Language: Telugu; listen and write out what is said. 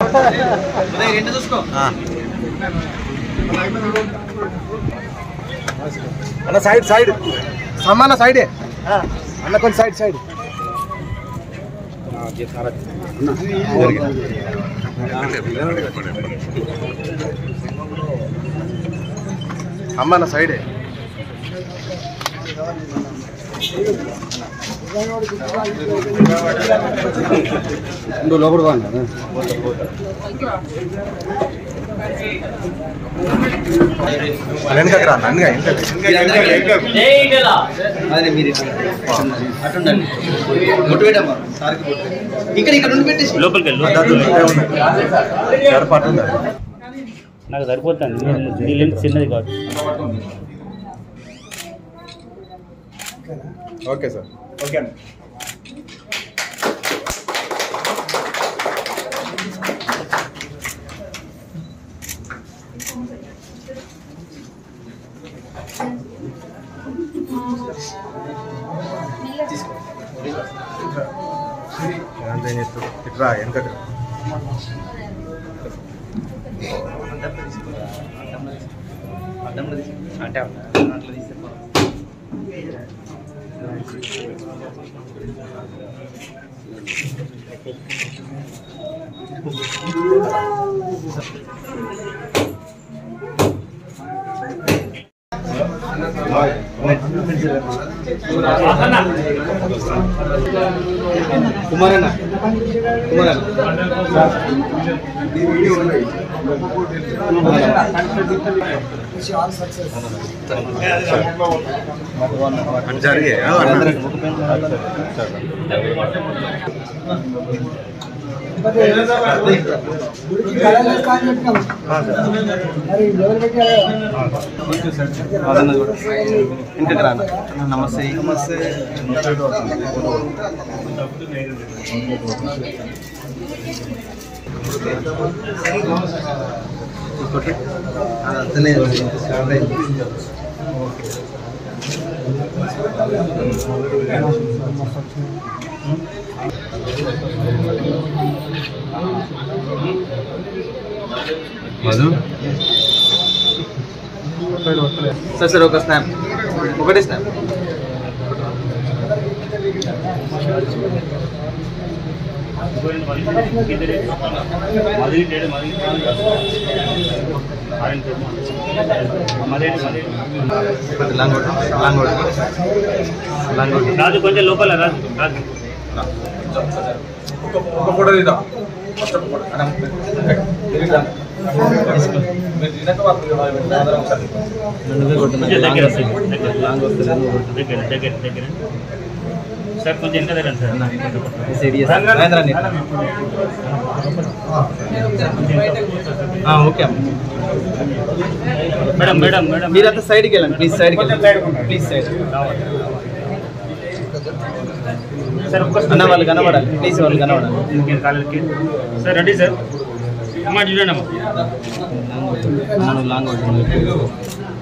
అన్న సైడ్ సైడ్ సమాన సైడే అన్న కొంచెం సైడ్ సైడ్ అమ్మ సైడే లోపల వెనకకి రా నన్నుగా నాకు సరిపోతుంది నీ లెంత్ చిన్నది కాదు. ఓకే సార్ ఓకే అండి. ఇట్రా వెనకకి అంటే కుమారన్న జరిగే నమస్తే నమస్తే మధు సార్ సార్ ఒక స్నాప్ ఒకటే స్నాప్ రాజు కొంచెం లోపల రాజు రాజు ఒక ఫోటో తీద్దాం. సార్ కొంచెం ఎంత దగ్గర sir okay madam madam madam మీరంతా సైడ్కి వెళ్ళండి ప్లీజ్ సైడ్కి వెళ్ళండి ప్లీజ్ సైడ్ సార్ అన్న వాళ్ళు కనబడాలి ప్లీజ్ వాళ్ళు కనబడాలి కాలేజీకి సార్ రెడీ సార్ అమ్మ చూడండి అమ్మ లాంగ్